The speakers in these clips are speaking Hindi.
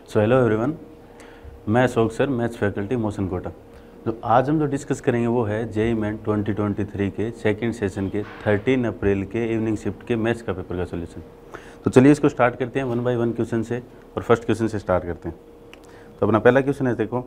सो हेलो एवरीवन, मैं Ashok sir, maths faculty Motion Kota. तो आज हम जो डिस्कस करेंगे वो है जेईई मेन 2023 के सेकंड सेशन के 13 अप्रैल के इवनिंग शिफ्ट के मैथ्स का पेपर का सॉल्यूशन। तो चलिए इसको स्टार्ट करते हैं 1 बाय 1 क्वेश्चन से, और फर्स्ट क्वेश्चन से स्टार्ट करते हैं। तो अपना पहला क्वेश्चन है, देखो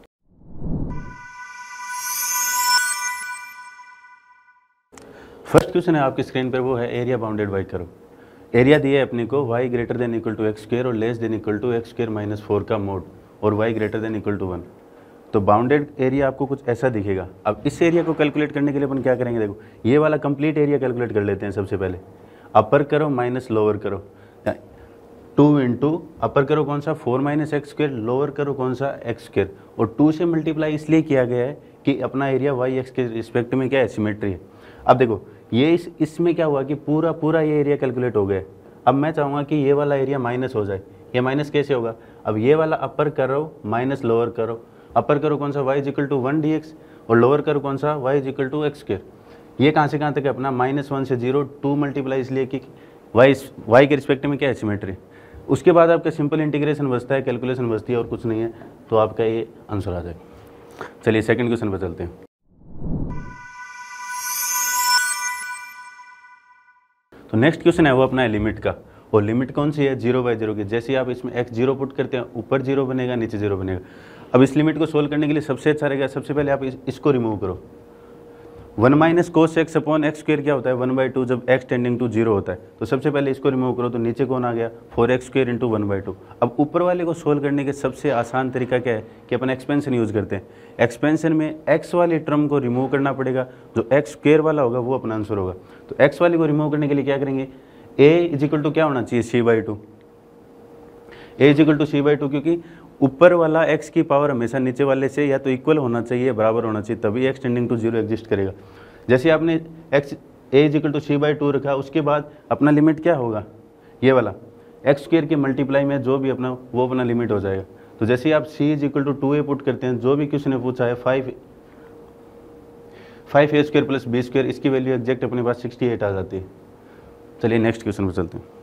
फर्स्ट क्वेश्चन है आपकी स्क्रीन पर, वो है area bounded by curve. Area दिया है अपने को y greater than equal to x square और less than equal to x square minus 4 का मोड, और y greater than equal to 1। तो बाउंडेड एरिया आपको कुछ ऐसा दिखेगा। अब इस एरिया को कैलकुलेट करने के लिए अपन क्या करेंगे, देखो ये वाला कंप्लीट एरिया कैलकुलेट कर लेते हैं। सबसे पहले अपर करो माइनस लोअर करो, 2 इंटू अपर करो कौन सा 4 माइनस एक्स स्क्र, लोअर करो कौन सा एक्स स्क्र, और 2 से मल्टीप्लाई इसलिए किया गया है कि अपना एरिया वाई एक्स के रिस्पेक्ट में क्या है, सिमेट्री है। अब देखो ये इसमें क्या हुआ कि पूरा ये एरिया कैलकुलेट हो गया। अब मैं चाहूँगा कि ये वाला एरिया माइनस हो जाए। ये माइनस कैसे होगा, अब ये वाला अपर करो माइनस लोअर करो, अपर करो कौन सा y is equal to 1 dx और लोअर करो कौन सा y is equal to x square. ये कहाँ से कहाँ तक है अपना -1 से 0, 2 मल्टीप्लाई इसलिए कि y के रिस्पेक्ट में क्या है, सिमेट्री। उसके बाद आपका सिंपल इंटीग्रेशन बचता है, कैलकुलेशन बचती है और कुछ नहीं है, तो आपका ये आंसर आ जाएगा। चलिए सेकंड क्वेश्चन पर चलते हैं। तो नेक्स्ट क्वेश्चन है वो अपना है लिमिट का, और लिमिट कौन सी है, 0 बाई 0 की। जैसे आप इसमें x 0 पुट करते हैं, ऊपर 0 बनेगा नीचे 0 बनेगा। अब इस लिमिट को सोल्व करने के लिए सबसे अच्छा रहेगा, सबसे पहले आप इसको रिमूव करो। 1 minus cos x upon x square क्या होता है, 1/2 जब x टेंडिंग टू 0 होता है। तो सबसे पहले इसको रिमूव करो, तो नीचे कौन आ गया, 4x स्क्र इंटू 1/2। अब ऊपर वाले को सोल्व करने के सबसे आसान तरीका क्या है कि अपन एक्सपेंशन यूज़ करते हैं। एक्सपेंशन में x वाली टर्म को रिमूव करना पड़ेगा, जो एक्स स्क्र वाला होगा वो अपना आंसर होगा। तो x वाली को रिमूव करने के लिए क्या करेंगे, a इज इक्वल टू क्या होना चाहिए, c/2। a is equal to c/2, क्योंकि ऊपर वाला x की पावर हमेशा नीचे वाले से या तो इक्वल होना चाहिए, बराबर होना चाहिए, तभी x टेंडिंग टू 0 एग्जिस्ट करेगा। जैसे आपने x a is equal to c/2 रखा, उसके बाद अपना लिमिट क्या होगा, ये वाला एक्स स्क्र के मल्टीप्लाई में जो भी अपना वो अपना लिमिट हो जाएगा। तो जैसे आप c is equal to 2a put करते हैं, जो भी क्वेश्चन ने पूछा है 5a square plus b square, इसकी वैल्यू एग्जैक्ट अपने पास 68 आ जाती है। चलिए नेक्स्ट क्वेश्चन पर चलते हैं।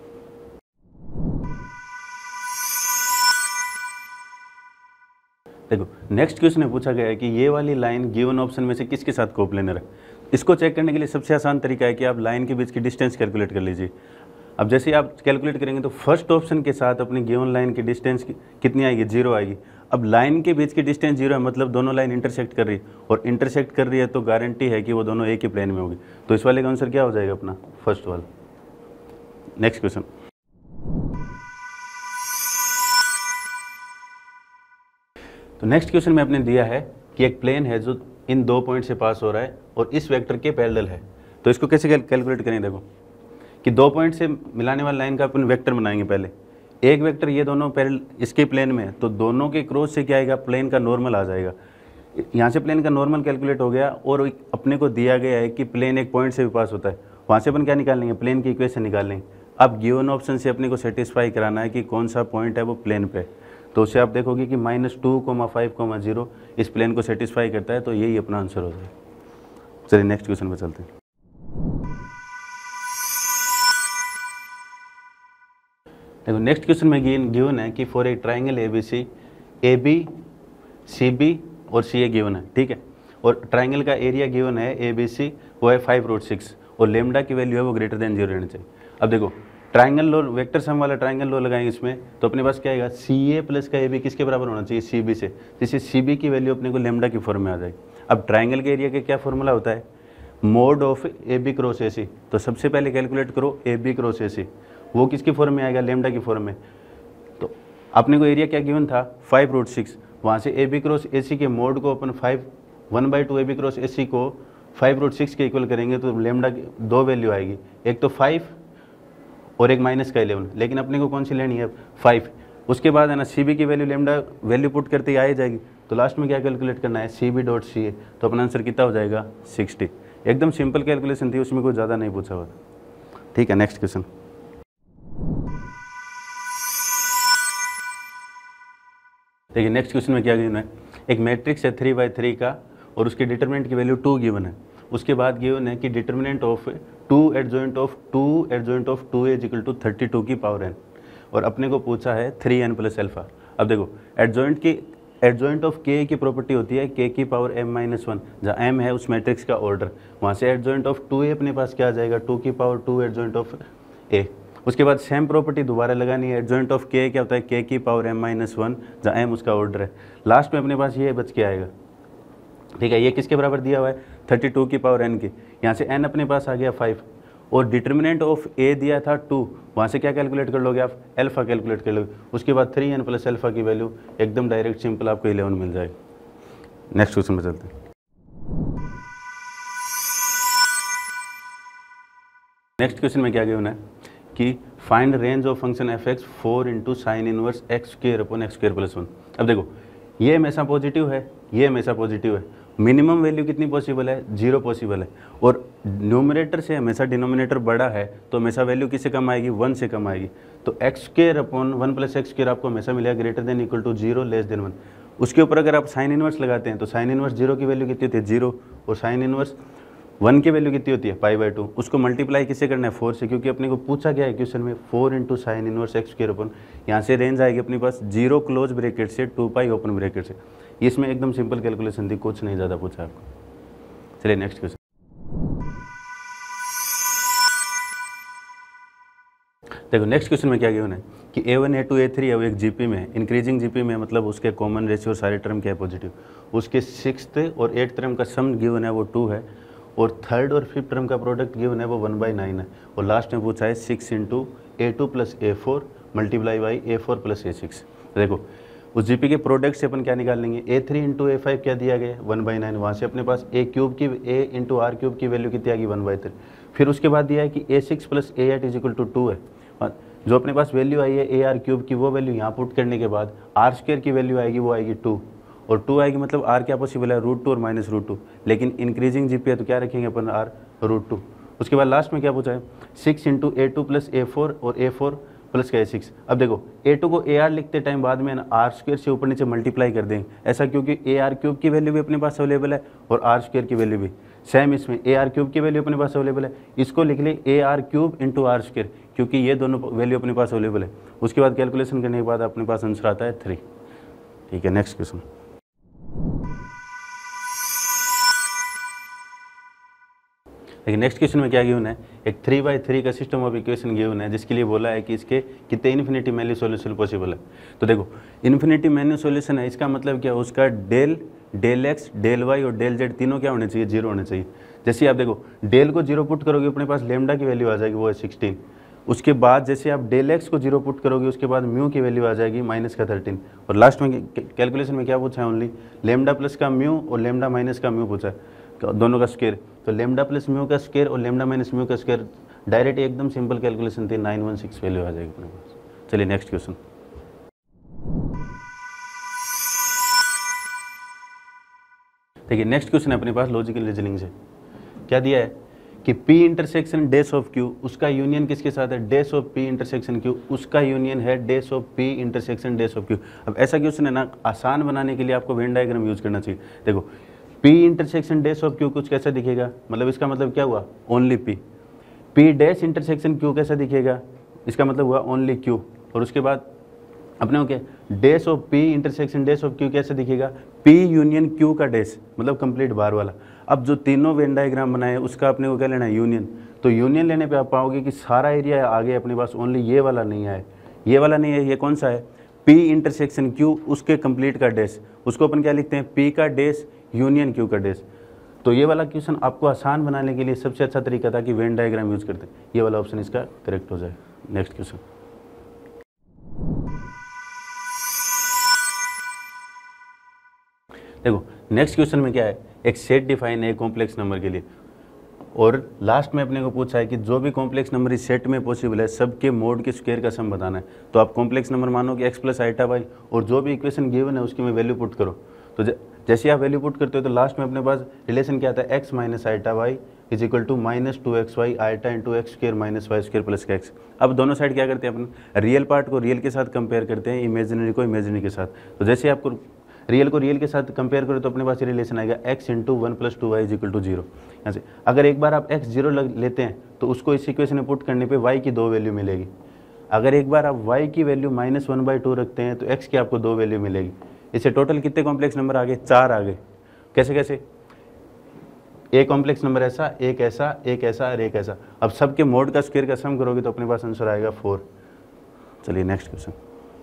देखो नेक्स्ट क्वेश्चन में पूछा गया है कि ये वाली लाइन गिवन ऑप्शन में से किसके साथ कोप्लेनर है। इसको चेक करने के लिए सबसे आसान तरीका है कि आप लाइन के बीच की डिस्टेंस कैलकुलेट कर लीजिए। अब जैसे आप कैलकुलेट करेंगे तो फर्स्ट ऑप्शन के साथ अपनी गिवन लाइन की डिस्टेंस कितनी आएगी, 0 आएगी। अब लाइन के बीच की डिस्टेंस 0 है, मतलब दोनों लाइन इंटरसेक्ट कर रही है, और इंटरसेक्ट कर रही है तो गारंटी है कि वो दोनों एक ही प्लेन में होगी। तो इस वाले का आंसर क्या हो जाएगा अपना, फर्स्ट वाला। नेक्स्ट क्वेश्चन, तो नेक्स्ट क्वेश्चन में आपने दिया है कि एक प्लेन है जो इन 2 पॉइंट से पास हो रहा है और इस वेक्टर के पैरेलल है। तो इसको कैसे कैलकुलेट करेंगे, देखो कि 2 पॉइंट से मिलाने वाली लाइन का अपन वेक्टर बनाएंगे। पहले एक वेक्टर ये दोनों पैरेलल इसके प्लेन में है, तो दोनों के क्रॉस से क्या आएगा, प्लेन का नॉर्मल आ जाएगा। यहाँ से प्लेन का नॉर्मल कैलकुलेट हो गया, और अपने को दिया गया है कि प्लेन एक पॉइंट से भी पास होता है। वहाँ से अपन क्या निकाल लेंगे, प्लेन की इक्वेशन निकाल लेंगे। अब गिवन ऑप्शन से अपने को सेटिस्फाई कराना है कि कौन सा पॉइंट है वो प्लेन पे। तो उससे आप देखोगे कि -2, 5, 0 इस प्लेन को सेटिस्फाई करता है, तो यही अपना आंसर हो जाएगा। चलिए नेक्स्ट क्वेश्चन पे चलते हैं। देखो नेक्स्ट क्वेश्चन में गिवन है कि for a triangle ABC, AB, CB और CA गिवन है, ठीक है। और ट्राइंगल का एरिया गिवन है ABC, वो है 5√6, और लेमडा की वैल्यू है वो ग्रेटर देन 0 रहनी चाहिए। अब देखो ट्राइंगल लॉ, वेक्टर सम वाला ट्राइंगल लॉ लगाएंगे इसमें, तो अपने पास क्या आएगा, CA प्लस का AB किसके बराबर होना चाहिए, CB से। जैसे CB की वैल्यू अपने को लेमडा की फॉर्म में आ जाएगी। अब ट्राइंगल के एरिया का क्या फॉर्मूला होता है, mod of AB cross AC। तो सबसे पहले कैलकुलेट करो AB क्रॉस AC, वो किसकी फॉर्म में आएगा, लेमडा की फॉर्म में। तो अपने को एरिया क्या गिवन था, 5√6। वहाँ से AB क्रॉस AC के मोड को अपन 1/2 AB क्रॉस AC को 5√6 के इक्वल करेंगे, तो लेमडा की 2 वैल्यू आएगी, एक तो 5 और एक माइनस का 11। लेकिन अपने को कौन सी लेनी है, 5। उसके बाद है ना CB की वैल्यू, लेमडा वैल्यू पुट करते ही आ जाएगी। तो लास्ट में क्या कैलकुलेट करना है, CB.CA। तो अपना आंसर कितना हो जाएगा, 60। एकदम सिंपल कैलकुलेशन थी, उसमें कोई ज़्यादा नहीं पूछा हुआ। ठीक है, नेक्स्ट क्वेश्चन। देखिए नेक्स्ट क्वेश्चन में क्या गिवन है, एक मैट्रिक्स है 3/3 का, और उसके डिटरमिनेंट की वैल्यू 2 गिवन है। उसके बाद गिवन है कि determinant of 2 adjoint of 2 adjoint of 2a is equal to 32 की पावर n, और अपने को पूछा है 3n प्लस अल्फा। अब देखो एडजॉइंट ऑफ के की प्रॉपर्टी होती है के की पावर m-1, जहाँ m है उस मैट्रिक्स का ऑर्डर, वहाँ से एडजॉइंट ऑफ 2a अपने पास क्या आ जाएगा 2 की पावर 2 एडजॉइंट ऑफ a। उसके बाद सेम प्रॉपर्टी दोबारा लगानी है, एडजॉइंट ऑफ के क्या होता है के की पावर m-1, जहाँ m उसका ऑर्डर है। लास्ट में अपने पास ये बच के आएगा, ठीक है। ये किसके बराबर दिया हुआ है 32 की पावर n की, यहाँ से n अपने पास आ गया 5 और डिटर्मिनेंट ऑफ a दिया था 2, वहाँ से क्या कैलकुलेट कर लोगे आप अल्फा कैलकुलेट कर लोगे। उसके बाद 3n प्लस अल्फा की वैल्यू एकदम डायरेक्ट सिंपल आपको 11 मिल जाएगी। नेक्स्ट क्वेश्चन में चलते हैं। नेक्स्ट क्वेश्चन में क्या गिवन है कि find range of function f x 4 into sine inverse x square upon x square plus 1। अब देखो ये हमेशा पॉजिटिव है, ये हमेशा पॉजिटिव है, मिनिमम वैल्यू कितनी पॉसिबल है 0 पॉसिबल है, और न्यूमरेटर से हमेशा डिनोमिनेटर बड़ा है तो हमेशा वैल्यू किससे कम आएगी 1 से कम आएगी। तो x square upon 1 plus x square आपको हमेशा मिलेगा greater than equal to 0 less than 1। उसके ऊपर अगर आप साइन इनवर्स लगाते हैं तो साइन इनवर्स 0 की वैल्यू कितनी होती है 0, और साइन इनवर्स 1 की वैल्यू कितनी होती है π/2। उसको मल्टीप्लाई किससे करना है 4 से, क्योंकि अपने को पूछा गया है क्वेश्चन में 4 into sine inverse x square upon, यहाँ से रेंज आएगी अपने पास 0 क्लोज ब्रैकेट से 2π ओपन ब्रैकेट से। इसमें एकदम सिंपल कैलकुलेशन थी, कुछ नहीं ज़्यादा पूछा आपको। चलिए नेक्स्ट क्वेश्चन। देखो नेक्स्ट क्वेश्चन में क्या गिवन है कि a1 a2 a3 है वो एक जीपी में है, इंक्रीजिंग जीपी में, मतलब उसके कॉमन रेशियो सारे टर्म क्या है पॉजिटिव। उसके 6th और 8th टर्म का सम गिवन है वो 2 है, और 3rd और 5th टर्म का प्रोडक्ट गिवन है वो 1/9 है, और लास्ट में पूछा है 6 into a2 plus a4 multiply by a4 plus a6। देखो उस जीपी के प्रोडक्ट से अपन क्या निकाल लेंगे a3 इंटू a5 क्या दिया गया 1/9, वहाँ से अपने पास a क्यूब की a इंटू आर क्यूब की वैल्यू कितनी आ गई 1/3। फिर उसके बाद दिया है कि a6 plus a8 is equal to 2 है, जो अपने पास वैल्यू आई है ए आर क्यूब की वो वैल्यू यहाँ पुट करने के बाद आर स्क्वायर की वैल्यू आएगी वो आएगी 2, और 2 आएगी मतलब आर क्या पॉसिबल है √2 और -√2, लेकिन इंक्रीजिंग जीपी है तो क्या रखेंगे अपन आर √2। उसके बाद लास्ट में क्या पूछा है 6 इंटू a2 प्लस a4 और a4 प्लस का a6। अब देखो a2 को ar लिखते टाइम बाद में ना आर स्क्वायर से ऊपर नीचे मल्टीप्लाई कर देंगे, ऐसा क्योंकि ए आर क्यूब की वैल्यू भी अपने पास अवेलेबल है और आर स्क्वायर की वैल्यू भी सेम, इसमें ए आर क्यूब की वैल्यू अपने पास अवेलेबल है, इसको लिख ले a r cube into r square, क्योंकि ये दोनों वैल्यू अपने पास अवेलेबल है। उसके बाद कैलकुलेशन करने के बाद अपने पास आंसर आता है 3। ठीक है नेक्स्ट क्वेश्चन। लेकिन नेक्स्ट क्वेश्चन में क्या गिवन है एक 3/3 का सिस्टम ऑफ इक्वेशन गिवन है, जिसके लिए बोला है कि इसके कितने इन्फिनिटी मैन्यू सॉल्यूशन पॉसिबल है। तो देखो इन्फिनिटी मैन्यू सॉल्यूशन है, इसका मतलब क्या उसका डेल एक्स डेल वाई और डेल जेड तीनों क्या होने चाहिए 0 होने चाहिए। जैसे आप देखो डेल को 0 पुट करोगे अपने पास लेमडा की वैल्यू आ जाएगी वो है 16। उसके बाद जैसे आप डेल एक्स को 0 पुट करोगे उसके बाद म्यू की वैल्यू आ जाएगी -13, और लास्ट में कैलकुलेशन में क्या पूछा है ओनली लेमडा प्लस का म्यू और लेमडा माइनस का म्यू पूछा है, दोनों का स्क्वायर। तो लेमडा प्लस म्यू का स्क्वायर और लेमडा माइनस म्यू का स्क्वायर डायरेक्ट एकदम सिंपल कैलकुलेशन थी 916 वैल्यू आ जाएगी अपने पास। चलिए नेक्स्ट क्वेश्चन। देखिए नेक्स्ट क्वेश्चन है अपने पास लॉजिकल रीजनिंग से। क्या दिया है कि P intersection dash of Q उसका यूनियन किसके साथ है dash of P intersection Q उसका यूनियन है dash of P intersection dash of Q। अब ऐसा क्वेश्चन है ना, आसान बनाने के लिए आपको वेन डायग्राम यूज करना चाहिए। देखो P intersection dash of Q कुछ कैसा दिखेगा, मतलब इसका मतलब क्या हुआ only P dash intersection Q कैसा दिखेगा, इसका मतलब हुआ ओनली Q, और उसके बाद अपने को क्या dash of P intersection dash of Q कैसे दिखेगा P यूनियन Q का डैश, मतलब कंप्लीट बार वाला। अब जो तीनों वेन डायग्राम बनाए उसका अपने को क्या लेना है यूनियन, तो यूनियन लेने पे आप पाओगे कि सारा एरिया आ गया अपने पास, ओनली ये वाला नहीं है, ये वाला नहीं है। ये कौन सा है P इंटरसेक्शन Q उसके कंप्लीट का डैश, उसको अपन क्या लिखते हैं P का डैश यूनियन Q का डैश। तो ये वाला क्वेश्चन आपको आसान बनाने के लिए सबसे अच्छा तरीका था कि वेन डायग्राम यूज करते, ये वाला ऑप्शन इसका करेक्ट हो जाए। Next question. देखो नेक्स्ट क्वेश्चन में क्या है एक सेट डिफाइन है कॉम्प्लेक्स नंबर के लिए, और लास्ट में अपने को पूछा है कि जो भी कॉम्प्लेक्स नंबर इस सेट में पॉसिबल है सबके मोड के स्क्वायर का सम बताना है। तो आप कॉम्प्लेक्स नंबर मानो कि x प्लस आइटा वाई, और जो भी इक्वेशन गिवन है उसकी में वैल्यू पुट करो। तो जैसे आप वैल्यू पुट करते हो तो लास्ट में अपने पास रिलेशन क्या आता है x minus iota y is equal to -2xy iota into x square minus y square plus का x। अब दोनों साइड क्या करते हैं अपन रियल पार्ट को रियल के साथ कंपेयर करते हैं, इमेजिनरी को इमेजिनरी के साथ। तो जैसे आपको रियल को रियल के साथ कंपेयर करो तो अपने पास ये रिलेशन आएगा x into 1 + 2y is equal to 0। यहाँ से अगर एक बार आप x 0 लेते हैं तो उसको इस इक्वेशन में पुट करने पे y की 2 वैल्यू मिलेगी। अगर एक बार आप y की वैल्यू -1/2 रखते हैं तो x की आपको 2 वैल्यू मिलेगी। इससे टोटल कितने कॉम्प्लेक्स नंबर आ गए? 4 आ गए। कैसे कैसे? एक कॉम्प्लेक्स नंबर ऐसा, एक ऐसा, एक ऐसा और एक ऐसा। अब सबके मोड का स्क्वायर का सम करोगे तो अपने पास आंसर आएगा 4। चलिए नेक्स्ट क्वेश्चन।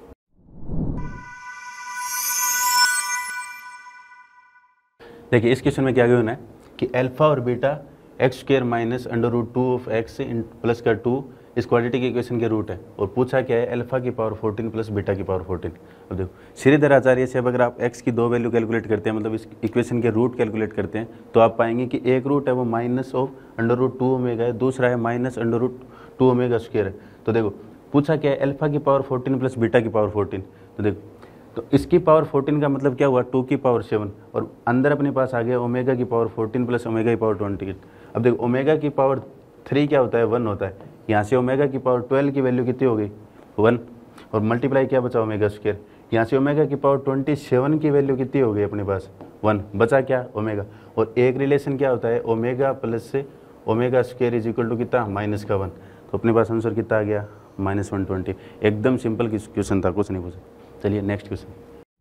देखिए इस क्वेश्चन में क्या गिवन है कि अल्फा और beta x² minus √2 of x plus का 2 इस क्वाड्रेटिक इक्वेशन के रूट है, और पूछा क्या है अल्फा की पावर 14 प्लस बीटा की पावर 14। अब देखो श्रीधर आचार्य से अब अगर आप x की 2 वैल्यू कैलकुलेट करते हैं, मतलब इस इक्वेशन के रूट कैलकुलेट करते हैं, तो आप पाएंगे कि एक रूट है वो माइनस ऑफ √2 ओमेगा है, दूसरा है माइनस √2 ओमेगा स्क्वायर है। तो देखो पूछा क्या है अल्फा की पावर 14 प्लस बीटा की पावर 14। तो देखो तो इसकी पावर 14 का मतलब क्या हुआ 2 की पावर 7, और अंदर अपने पास आ गया ओमेगा की पावर 14 प्लस ओमेगा की पावर 28। अब देखो ओमेगा की पावर 3 क्या होता है 1 होता है, यहाँ से ओमेगा की पावर 12 की वैल्यू कितनी हो गई 1, और मल्टीप्लाई क्या बचा ओमेगा स्क्वायर, यहाँ से ओमेगा की पावर 27 की वैल्यू कितनी हो गई अपने पास 1, बचा क्या ओमेगा। और एक रिलेशन क्या होता है ओमेगा प्लस से omega square is equal to कितना माइनस का 1। तो अपने पास आंसर कितना आ गया -120। एकदम सिंपल क्वेश्चन था, कुछ नहीं पूछा। चलिए नेक्स्ट क्वेश्चन।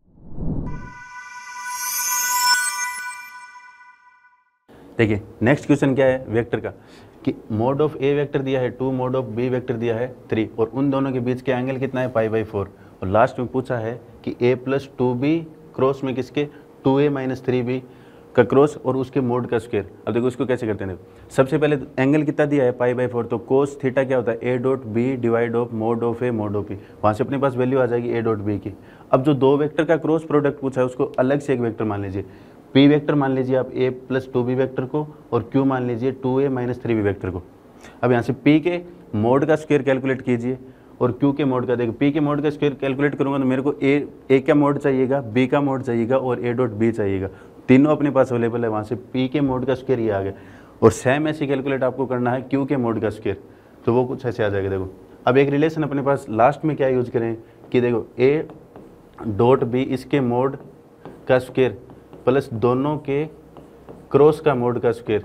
देखिए नेक्स्ट क्वेश्चन क्या है वेक्टर का, कि मोड ऑफ ए वेक्टर दिया है 2, मोड ऑफ बी वेक्टर दिया है 3, और उन दोनों के बीच के एंगल कितना है π/4, और लास्ट में पूछा है कि a + 2b क्रॉस में किसके 2a - 3b का क्रॉस और उसके मोड का स्क्वायर। अब देखो इसको कैसे करते हैं, देखो सबसे पहले एंगल कितना दिया है π/4, तो कोस थीटा क्या होता है a.b divide of mod of a mod of b, वहाँ से अपने पास वैल्यू आ जाएगी a.b की। अब जो दो वेक्टर का क्रॉस प्रोडक्ट पूछा है उसको अलग से एक वेक्टर मान लीजिए, p वेक्टर मान लीजिए आप a + 2b वेक्टर को, और q मान लीजिए 2a - 3b वेक्टर को। अब यहाँ से p के मोड का स्क्वायर कैलकुलेट कीजिए और q के मोड का, देखो p के मोड का स्क्वायर कैलकुलेट करूँगा तो मेरे को a का मोड चाहिएगा, b का मोड चाहिएगा और a.b चाहिएगा, तीनों अपने पास अवेलेबल है। वहाँ से p के मोड का स्क्वायर ये आ गया, और सेम ऐसे कैलकुलेट आपको करना है q के मोड का स्क्वायर, तो वो कुछ ऐसे आ जाएगा। देखो अब एक रिलेशन अपने पास लास्ट में क्या यूज करें कि देखो a.b इसके मोड का स्क्वायर प्लस दोनों के क्रॉस का मोड का स्क्वायर,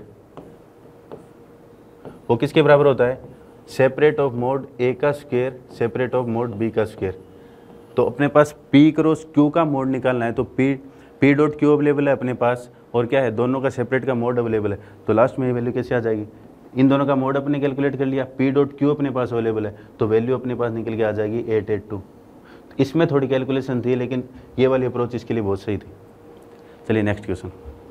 वो किसके बराबर होता है सेपरेट ऑफ मोड ए का square separate of mod b का स्क्वायर। तो अपने पास p क्रॉस q का मोड निकालना है, तो p.q अवेलेबल है अपने पास, और क्या है दोनों का सेपरेट का मोड अवेलेबल है। तो लास्ट में ये वैल्यू कैसे आ जाएगी, इन दोनों का मोड अपने कैलकुलेट कर लिया, p.q अपने पास अवेलेबल है, तो वैल्यू अपने पास निकल के आ जाएगी 882। इसमें थोड़ी कैलकुलेशन थी लेकिन ये वाली अप्रोच इसके लिए बहुत सही थी। चलिए नेक्स्ट क्वेश्चन।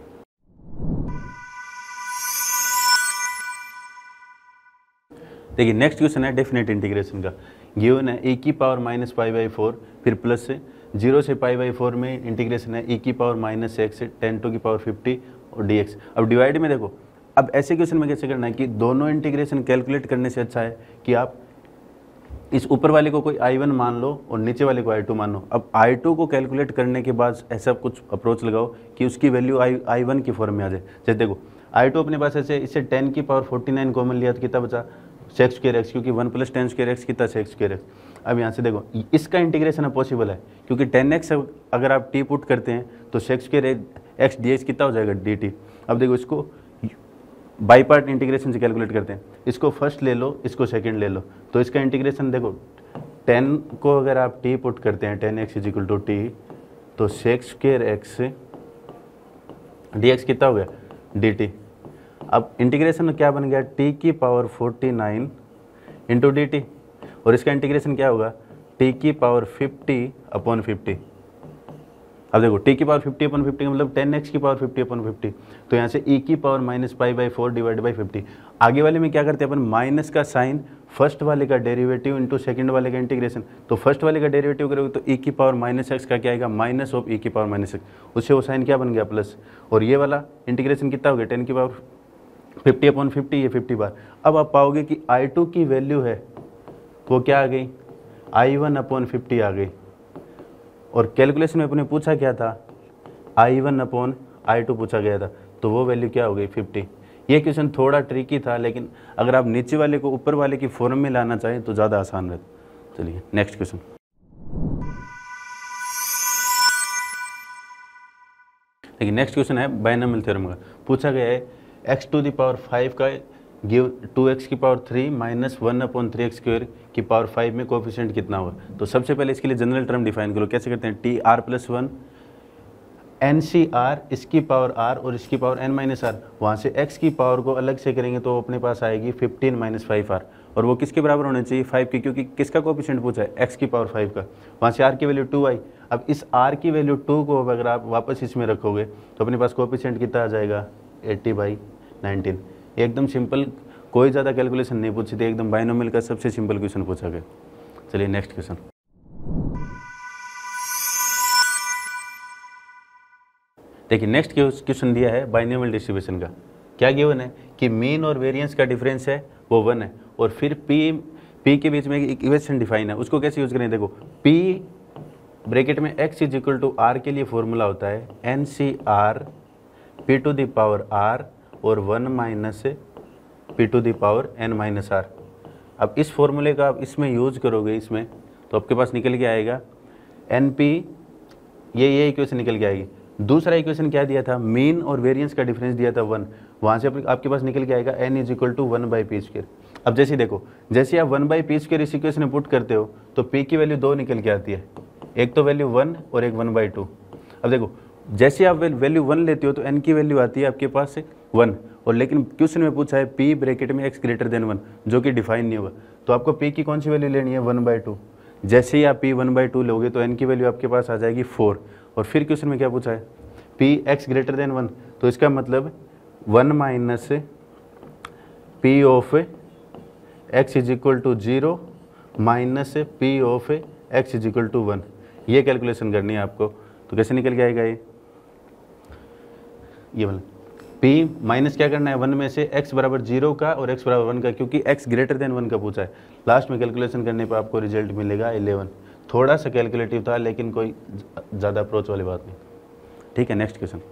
देखिए नेक्स्ट क्वेश्चन है डेफिनेट इंटीग्रेशन का। गिवन है e की पावर -π/4 फिर प्लस से 0 से π/4 में इंटीग्रेशन है e की पावर -x से 10⁻50 और dx। अब डिवाइड में देखो, अब ऐसे क्वेश्चन में कैसे करना है कि दोनों इंटीग्रेशन कैलकुलेट करने से अच्छा है कि आप इस ऊपर वाले को कोई I1 मान लो और नीचे वाले को I2 मान लो। अब I2 को कैलकुलेट करने के बाद ऐसा कुछ अप्रोच लगाओ कि उसकी वैल्यू I1 की फॉर्म में आ जाए। जैसे देखो I2 अपने पास ऐसे, इससे 10⁻49 कॉमन लिया तो कितना बचा sec²x, क्योंकि 1 + 10² कितना sec²x। अब यहाँ से देखो इसका इंटीग्रेशन अब पॉसिबल है, क्योंकि 10x अगर आप t पुट करते हैं तो sec² dx कितना हो जाएगा dt। अब देखो इसको बाई पार्ट इंटीग्रेशन से कैलकुलेट करते हैं, इसको फर्स्ट ले लो इसको सेकंड ले लो, तो इसका इंटीग्रेशन देखो 10 को अगर आप t पुट करते हैं 10x = t, तो sec²x dx कितना हो गया dt। अब इंटीग्रेशन क्या बन गया t की पावर 49 × dt, और इसका इंटीग्रेशन क्या होगा t की पावर 50/50। अब देखो t की पावर 50/50 का मतलब 10x की पावर 50/50, तो यहाँ से e की पावर -π/4 / 50। आगे वाले में क्या करते हैं अपन, माइनस का साइन फर्स्ट वाले का डेरिवेटिव इंटू सेकंड वाले का इंटीग्रेशन, तो फर्स्ट वाले का डेरिवेटिव करोगे तो e की पावर -x का क्या आएगा माइनस ऑफ e की पावर -x, उससे वो साइन क्या बन गया प्लस, और ये वाला इंटीग्रेशन कितना हो गया 10 की पावर 50/50, ये 50 बार। अब आप पाओगे कि I2 की वैल्यू है वो क्या आ गई I1/50 आ गई, और कैलकुलेशन में अपने पूछा क्या था I1/I2 पूछा गया था, तो वो वैल्यू क्या हो गई 50। ये क्वेश्चन थोड़ा ट्रिकी था, लेकिन अगर आप नीचे वाले को ऊपर वाले की फॉर्म में लाना चाहें तो ज़्यादा आसान रहता। चलिए नेक्स्ट क्वेश्चन। देखिए नेक्स्ट क्वेश्चन है बायनॉमियल थ्योरम का। पूछा गया है x⁵ का गिव 2x की पावर 3 माइनस 1/3x स्क्वायर की पावर 5 में कोफिशिएंट कितना होगा। तो सबसे पहले इसके लिए जनरल टर्म डिफाइन करो। कैसे करते हैं, t r plus 1 n c r, इसकी पावर आर और इसकी पावर एन माइनस आर। वहाँ से x की पावर को अलग से करेंगे तो अपने पास आएगी 15 माइनस 5r, और वो किसके बराबर होना चाहिए, 5 की, क्योंकि किसका कोफिशिएंट पूछा है, x की पावर 5 का। वहाँ से r की वैल्यू 2 आई। अब इस r की वैल्यू 2 को अगर आप वापस इसमें रखोगे तो अपने पास कोफिशिएंट कितना आ जाएगा, 80/19। एकदम सिंपल, कोई ज़्यादा कैलकुलेशन नहीं पूछी थी, एकदम बाइनोमियल का सबसे सिंपल क्वेश्चन पूछा गया। चलिए नेक्स्ट क्वेश्चन। देखिए नेक्स्ट क्वेश्चन दिया है बाइनोमियल डिस्ट्रीब्यूशन का। क्या गिवन है कि मीन और वेरिएंस का डिफरेंस है वो 1 है, और फिर p के बीच में एक इक्वेशन डिफाइन है, उसको कैसे यूज करें। देखो p ब्रैकेट में x is equal to r के लिए फॉर्मूला होता है NCR p to the power r और 1 minus p to the power n minus r। अब इस फॉर्मूले का आप इसमें यूज करोगे इसमें, तो आपके पास निकल के आएगा NP, ये इक्वेशन निकल के आएगी। दूसरा इक्वेशन क्या दिया था, मीन और वेरिएंस का डिफरेंस दिया था 1, वहाँ से आपके पास निकल के आएगा n is equal to 1/p²। अब जैसे देखो, जैसे आप 1/p² इस इक्वेशन में पुट करते हो तो p की वैल्यू 2 निकल के आती है, एक तो वैल्यू 1 और एक 1/2। अब देखो जैसे आप वैल्यू 1 लेते हो तो n की वैल्यू आती है आपके पास 1, और लेकिन क्वेश्चन में पूछा है p ब्रैकेट में x ग्रेटर देन 1, जो कि डिफाइन नहीं होगा, तो आपको p की कौन सी वैल्यू लेनी है, 1/2। जैसे ही आप p 1/2 लोगे तो n की वैल्यू आपके पास आ जाएगी 4, और फिर क्वेश्चन में क्या पूछा है, p x ग्रेटर देन 1, तो इसका मतलब 1 minus p of x is equal to 0 minus p of x is equal to 1। ये कैलकुलेशन करनी है आपको। तो कैसे निकल के आएगा ये वाला p माइनस क्या करना है, 1 में से x बराबर 0 का और x बराबर 1 का, क्योंकि x ग्रेटर देन 1 का पूछा है। लास्ट में कैलकुलेशन करने पर आपको रिजल्ट मिलेगा 11। थोड़ा सा कैलकुलेटिव था लेकिन कोई ज़्यादा अप्रोच वाली बात नहीं। ठीक है, नेक्स्ट क्वेश्चन।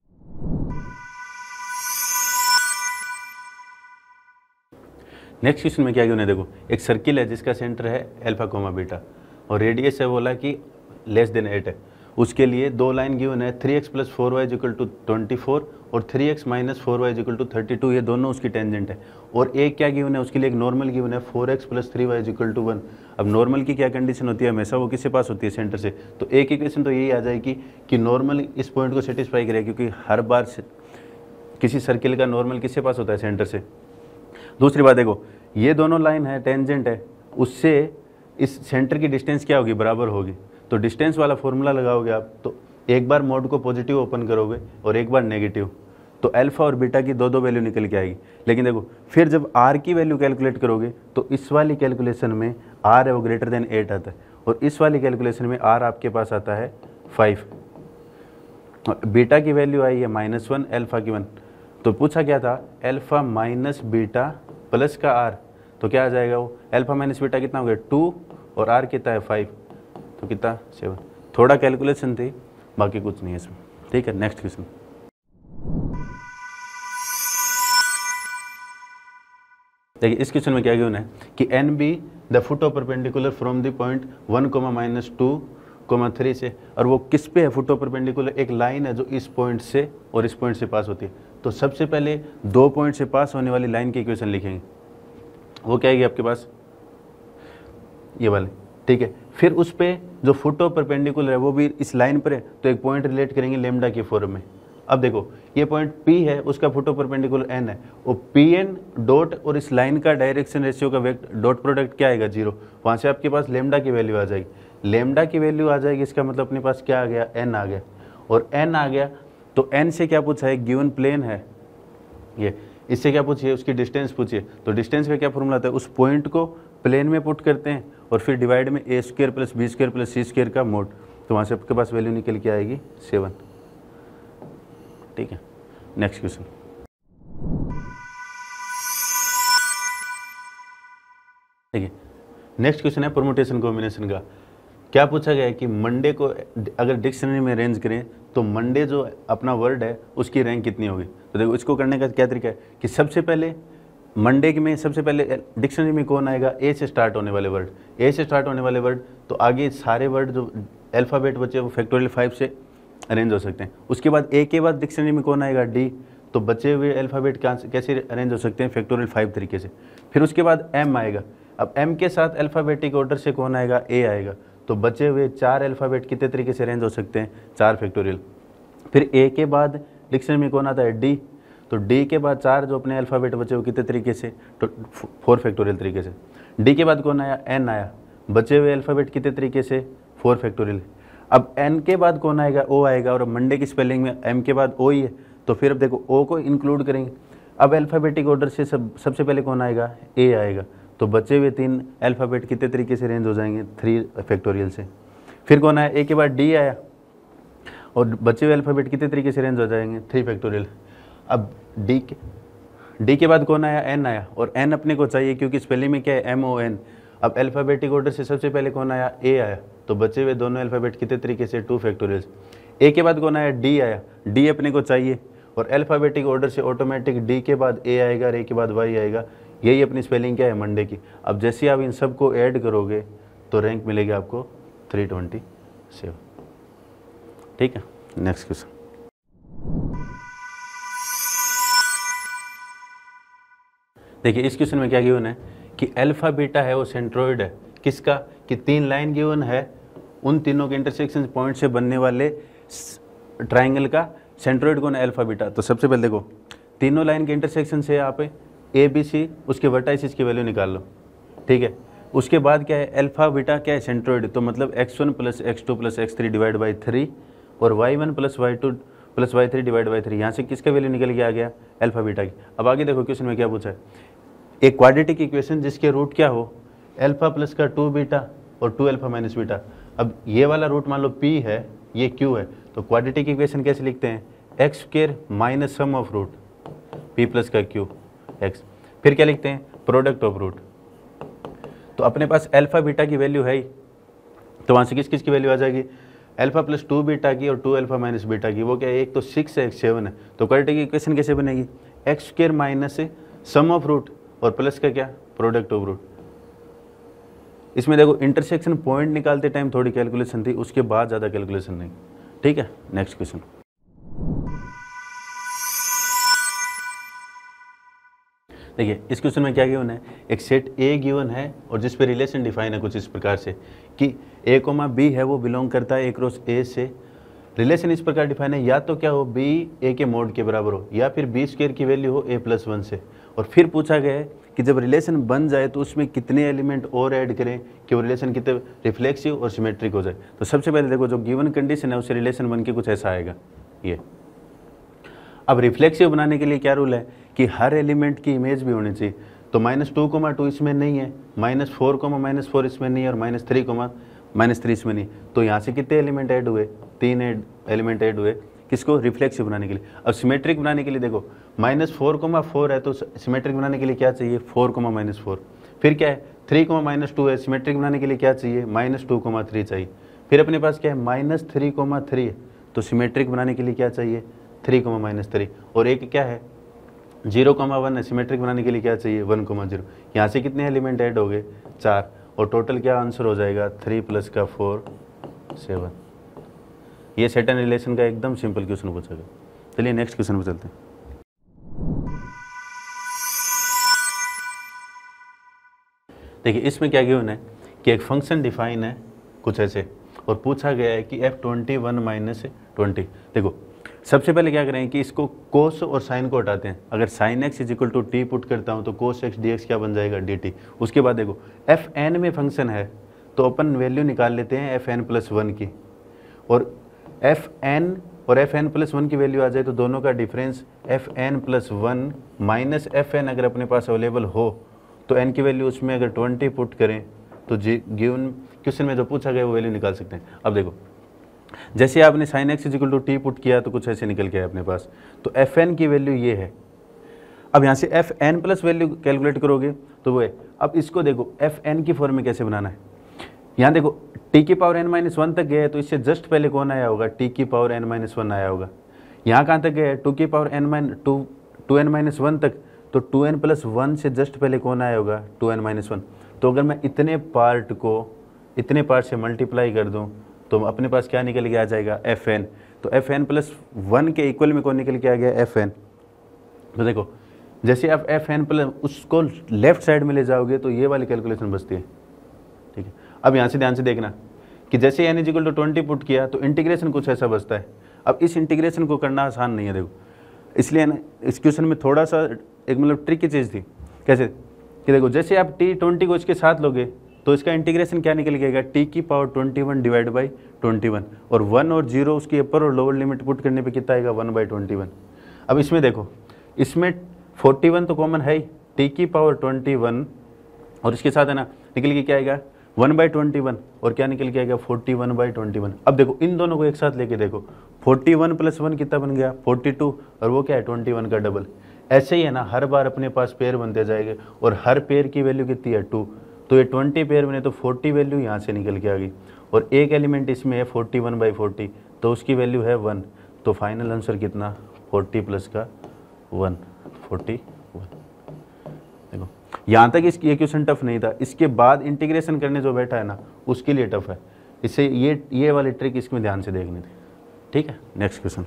नेक्स्ट क्वेश्चन में क्या गिवन है, देखो एक सर्किल है जिसका सेंटर है अल्फा कोमा बीटा और रेडियस है बोला कि लेस देन 8 है। उसके लिए दो लाइन गिवन है, 3x + 4y = 24 और 3x - 4y = 32, ये दोनों उसकी टेंजेंट है। और एक क्या गिवन है, उसके लिए एक नॉर्मल गिवन है, 4x + 3y = 1। अब नॉर्मल की क्या कंडीशन होती है, हमेशा वो किससे पास होती है, सेंटर से। तो एक इक्वेशन तो यही आ जाएगी कि नॉर्मल इस पॉइंट को सेटिस्फाई करेगा, क्योंकि हर बार किसी सर्किल का नॉर्मल किससे पास होता है, सेंटर से। दूसरी बात देखो, ये दोनों लाइन है, टेंजेंट है, उससे इस सेंटर की डिस्टेंस क्या होगी, बराबर होगी। तो डिस्टेंस वाला फॉर्मूला लगाओगे आप, तो एक बार मोड को पॉजिटिव ओपन करोगे और एक बार नेगेटिव, तो अल्फा और बीटा की दो वैल्यू निकल के आएगी। लेकिन देखो फिर जब आर की वैल्यू कैलकुलेट करोगे तो इस वाली कैलकुलेशन में आर है वो ग्रेटर देन 8 आता है, और इस वाली कैलकुलेशन में आर आपके पास आता है 5। बीटा की वैल्यू आई है -1, अल्फा की 1। तो पूछा क्या था, अल्फा माइनस बीटा प्लस का आर, तो क्या आ जाएगा वो, अल्फा माइनस बीटा कितना हो गया 2 और आर कितना है 5, तो कितना 7। थोड़ा कैलकुलेशन थी, बाकी कुछ नहीं है इसमें। ठीक है, नेक्स्ट क्वेश्चन। देखिए इस क्वेश्चन में क्या गिवन है कि N be the foot of perpendicular from the point 1, -2, 3 से, और वो किस पे है, फुट ऑफ परपेंडिकुलर एक लाइन है जो इस पॉइंट से और इस पॉइंट से पास होती है। तो सबसे पहले 2 पॉइंट से पास होने वाली लाइन की इक्वेशन लिखेंगे, वो क्या आएगी आपके पास, ये वाले। ठीक है, फिर उस पे जो फुट ऑफ परपेंडिकुलर है वो भी इस लाइन पर है, तो एक पॉइंट रिलेट करेंगे लेमडा की फॉर्म में। अब देखो ये पॉइंट P है, उसका फुट ऑफ परपेंडिकुलर n है, वो Pn डॉट और इस लाइन का डायरेक्शन रेशियो का डॉट प्रोडक्ट क्या आएगा, 0। वहाँ से आपके पास लेमडा की वैल्यू आ जाएगी। लेमडा की वैल्यू आ जाएगी, इसका मतलब अपने पास क्या आ गया, n आ गया। और n आ गया तो n से क्या पूछा है, गिवन प्लेन है ये, इससे क्या पूछिए, उसकी डिस्टेंस पूछिए। तो डिस्टेंस का क्या फॉर्मूला आता है, उस पॉइंट को प्लेन में पुट करते हैं और फिर डिवाइड में a² + b² + c² का मोड, तो वहाँ से आपके पास वैल्यू निकल के आएगी 7। ठीक है, नेक्स्ट क्वेश्चन। देखिए नेक्स्ट क्वेश्चन है परम्यूटेशन कॉम्बिनेशन का। क्या पूछा गया है कि मंडे को अगर डिक्शनरी में अरेंज करें तो मंडे जो अपना वर्ड है उसकी रैंक कितनी होगी। तो देखो इसको करने का क्या तरीका है कि सबसे पहले मंडे में सबसे पहले डिक्शनरी में कौन आएगा, ए से स्टार्ट होने वाले वर्ड, ए से स्टार्ट होने वाले वर्ड, तो आगे सारे वर्ड जो अल्फ़ाबेट बचे वो फैक्टोरियल 5 से अरेंज हो सकते हैं। उसके बाद ए के बाद डिक्शनरी में कौन आएगा, डी, तो बचे हुए अल्फ़ाबेट कैसे अरेंज हो सकते हैं, फैक्टोरियल 5 तरीके से। फिर उसके बाद m आएगा, अब m के साथ अल्फ़ाबेटिक ऑर्डर से कौन आएगा, a आएगा, तो बचे हुए 4 अल्फ़ाबेट कितने तरीके से अरेंज हो सकते हैं, 4 फैक्टोरियल। फिर a के बाद डिक्शनरी में कौन आता है, d, तो d के बाद 4 जो अपने अल्फ़ाबेट बचे वो कितने तरीके से, तो 4 फैक्टोरियल तरीके से। d के बाद कौन आया, n आया, बचे हुए अल्फ़ाबेट कितने तरीके से, 4 फैक्टोरियल। अब n के बाद कौन आएगा, o आएगा, और मंडे की स्पेलिंग में m के बाद o ही है, तो फिर अब देखो o को इंक्लूड करेंगे। अब अल्फ़ाबेटिक ऑर्डर से सबसे पहले कौन आएगा, a आएगा, तो बचे हुए 3 अल्फ़ाबेट कितने तरीके से रेंज हो जाएंगे, 3 फैक्टोरियल से। फिर कौन आया, a के बाद d आया, और बचे हुए अल्फ़ाबेट कितने तरीके से रेंज हो जाएंगे, 3 फैक्टोरियल। अब d के बाद कौन आया, n आया, और n अपने को चाहिए क्योंकि स्पेलिंग में क्या है, MON। अब अल्फ़ाबेटिक ऑर्डर से सबसे पहले कौन आया, a आया, तो बचे हुए दोनों अल्फ़ाबेट कितने तरीके से, 2 फैक्टोरियल। a के बाद कौन आया, d आया, d अपने को चाहिए, और अल्फ़ाबेटिक ऑर्डर से ऑटोमेटिक d के बाद a आएगा और a के बाद y आएगा। यही अपनी स्पेलिंग क्या है, मंडे की। अब जैसे आप इन सब को ऐड करोगे तो रैंक मिलेगी आपको 327। ठीक है, नेक्स्ट क्वेश्चन। देखिए इस क्वेश्चन में क्या गिवन है कि अल्फा बीटा है वो सेंट्रोइड है, किसका, कि 3 लाइन गिवन है, उन तीनों के इंटरसेक्शन पॉइंट से बनने वाले ट्राइंगल का सेंट्रोइड कौन है, अल्फा बीटा। तो सबसे पहले देखो तीनों लाइन के इंटरसेक्शन से यहाँ पे ए बी सी, उसके वर्टाइसिस की वैल्यू निकाल लो, ठीक है। उसके बाद क्या है, अल्फा बीटा क्या है, सेंट्रोइड, तो मतलब x1 + x2 + x3 divide by 3 और y1 + y2 + y3 divide by 3। यहाँ से किसका वैल्यू निकल के आ गया, अल्फा बीटा की। अब आगे देखो क्वेश्चन में क्या पूछा है, एक क्वाड्रेटिक इक्वेशन जिसके रूट क्या हो, अल्फा प्लस का 2 बीटा और 2 अल्फा माइनस बीटा। अब ये वाला रूट मान लो p है, ये q है, तो क्वाड्रेटिक इक्वेशन कैसे लिखते हैं, x² minus sum of root p plus का q x। फिर क्या लिखते हैं, प्रोडक्ट ऑफ रूट। तो अपने पास अल्फा बीटा की वैल्यू है ही, तो वहाँ से किस किस की वैल्यू आ जाएगी, अल्फा प्लस 2 बीटा की और 2 अल्फा माइनस बीटा की। वो क्या है, एक तो 6 है, एक 7 है, तो क्वाड्रेटिक इक्वेशन कैसे बनेगी, x² minus sum of root और प्लस का क्या, प्रोडक्ट ऑफ रूट। इसमें देखो इंटरसेक्शन पॉइंट निकालते टाइम थोड़ी कैलकुलेशन थी, उसके बाद ज़्यादा कैलकुलेशन नहीं। ठीक है, नेक्स्ट क्वेश्चन। देखिए इस क्वेश्चन में क्या गिवन है, एक सेट ए गिवन है और जिस पे रिलेशन डिफाइन है कुछ इस प्रकार से कि a, b है वो बिलोंग करता है a क्रॉस a से। रिलेशन इस प्रकार डिफाइन है, या तो क्या हो, b a के मोड के बराबर हो, या फिर b² की वैल्यू हो a + 1 से। और फिर पूछा गया है कि जब रिलेशन बन जाए तो उसमें कितने एलिमेंट और ऐड करें कि वो रिलेशन कितने रिफ्लेक्सिव और सिमेट्रिक हो जाए। तो सबसे पहले देखो जो गिवन कंडीशन है उससे रिलेशन बन के कुछ ऐसा आएगा ये। अब रिफ्लेक्सिव बनाने के लिए क्या रूल है कि हर एलिमेंट की इमेज भी होनी चाहिए। तो -2, इसमें नहीं है, -4, इसमें नहीं है, और -3, इसमें नहीं। तो यहाँ से कितने एलिमेंट ऐड हुए, 3 एलिमेंट ऐड हुए, किसको, रिफ्लेक्सिव बनाने के लिए। अब सिमेट्रिक बनाने के लिए देखो -4, है, तो सिमेट्रिक बनाने के लिए क्या चाहिए, 4, फिर क्या है 3, है, सिमेट्रिक बनाने के लिए क्या चाहिए, -2, चाहिए। फिर अपने पास क्या है -3, तो सिमेट्रिक बनाने के लिए क्या चाहिए, 3, और एक क्या है 0, है, सिमेट्रिक बनाने के लिए क्या चाहिए, 1, यहाँ से कितने एलिमेंट ऐड हो गए, 4, और टोटल क्या आंसर हो जाएगा 3 + 4, 7। ये सेट एंड रिलेशन का एकदम सिंपल क्वेश्चन पूछा गया। चलिए नेक्स्ट क्वेश्चन पे चलते हैं। देखिए इसमें क्या गिवन है कि एक फंक्शन डिफाइन है कुछ ऐसे, और पूछा गया है कि f21 - 20। देखो सबसे पहले क्या करें कि इसको कोस और साइन को हटाते हैं। अगर sin x = t पुट करता हूँ तो cos x dx क्या बन जाएगा, dt। उसके बाद देखो fn में फंक्शन है तो अपन वैल्यू निकाल लेते हैं fn + 1 की, और fn और fn + 1 की वैल्यू आ जाए तो दोनों का डिफरेंस fn + 1 माइनस fn अगर अपने पास अवेलेबल हो तो n की वैल्यू उसमें अगर 20 पुट करें तो गिवन क्वेश्चन में जो पूछा गया वो वैल्यू निकाल सकते हैं। अब देखो जैसे आपने sin x = t पुट किया तो कुछ ऐसे निकल के आया अपने पास, तो fn की वैल्यू ये है। अब यहाँ से fn प्लस वैल्यू कैलकुलेट करोगे तो वो है। अब इसको देखो fn की फॉर्म में कैसे बनाना है, यहाँ देखो t⁻n - 1 तक गया है तो इससे जस्ट पहले कौन आया होगा, t⁻n - 1 आया होगा। यहाँ कहाँ तक गया है 2n - 1 तक, तो 2n + 1 से जस्ट पहले कौन आया होगा, 2n - 1। तो अगर मैं इतने पार्ट से मल्टीप्लाई कर दूँ तो अपने पास क्या निकल के आ जाएगा, fn। तो fn + 1 के इक्वल में कौन निकल के आ गया, fn। तो देखो जैसे आप एफ एन प्लस उसको लेफ्ट साइड में ले जाओगे तो ये वाली कैलकुलेशन बचती है, ठीक है। अब यहाँ से ध्यान से देखना कि जैसे n इक्वल टू 20 पुट किया तो इंटीग्रेशन कुछ ऐसा बचता है। अब इस इंटीग्रेशन को करना आसान नहीं है, देखो इसलिए ना इस क्वेश्चन में थोड़ा सा एक मतलब ट्रिक की चीज़ थी। कैसे कि देखो जैसे आप t20 को इसके साथ लोगे तो इसका इंटीग्रेशन क्या निकल गएगा, t की पावर 21 डिवाइड बाई 21, और 1 और 0 उसकी अपर और लोअर लिमिट पुट करने पे कितना आएगा 1/21। अब इसमें देखो इसमें 41 तो कॉमन है ही, t की पावर 21 और इसके साथ है ना निकल के क्या आएगा 1/21 और क्या निकल के आएगा 41/21। अब देखो इन दोनों को एक साथ लेके देखो 41 + 1 कितना बन गया 42, और वो क्या है 21 का डबल। ऐसे ही है ना हर बार अपने पास पेयर बनते जाएंगे और हर पेयर की वैल्यू कितनी है 2, तो ये 20 पेयर बने तो 40 वैल्यू यहाँ से निकल के आ गई, और एक एलिमेंट इसमें है 41/40 तो उसकी वैल्यू है 1, तो फाइनल आंसर कितना 40 + का 1 41। देखो यहाँ तक इसकी ये क्वेश्चन टफ नहीं था, इसके बाद इंटीग्रेशन करने जो बैठा है ना उसके लिए टफ है, इससे ये वाली ट्रिक इसमें ध्यान से देखनी थी, ठीक है। नेक्स्ट क्वेश्चन